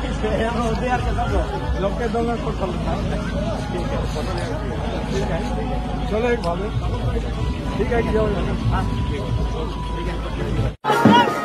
लोग के दो मिनट फोटो ठीक है चलो एक भावे ठीक है कि जाओ।